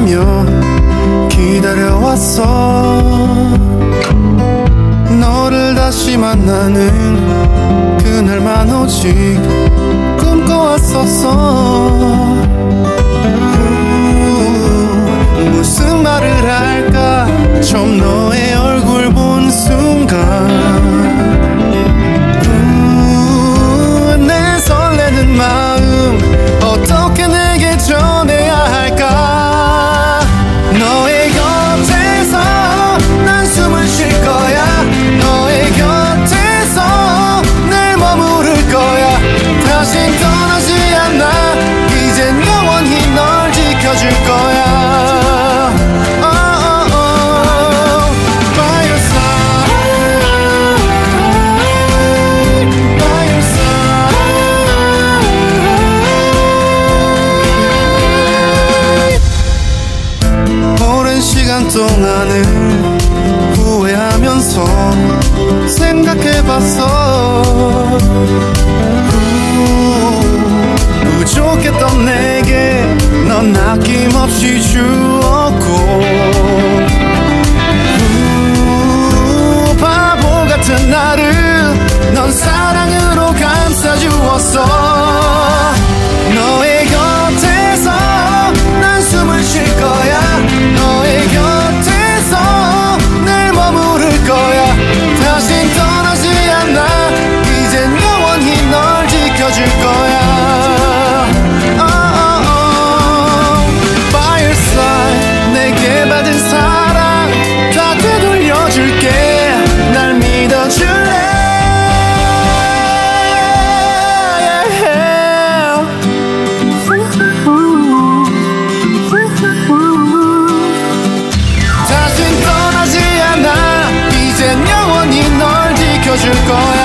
기다리며 기다려왔어. 너를 다시 만나는 그날만 오직 꿈꿔왔었어. 무슨 말을 할까 처음 너의 얼굴 본 순간. 내 설레는 마음 어떻게 내게 전해야 할까. 너의 곁에서 난 숨을 쉴 거야. 너의 곁에서 늘 머무를 거야. 다신 떠나지 않아. 이젠 영원히 널 지켜줄 거야. By your side, by your side. 오랜 시간 동안을 후회하면서 생각해봤어. 부족했던 내게 넌 아낌없이 주었고, 바보 같은 나를 넌 사랑으로 감싸주었어. 너의 곁에서 난 숨을 쉴 거야. 너의 곁에서 늘 머무를 거야. 다신 떠나지 않아. 이젠 영원히 널 지켜줄 거야. By your side, 내게 받은 사랑 다 되돌려줄게. 날 믿어줄래? 다신 떠나지 않아. 이젠 영원히 널 지켜줄 거야.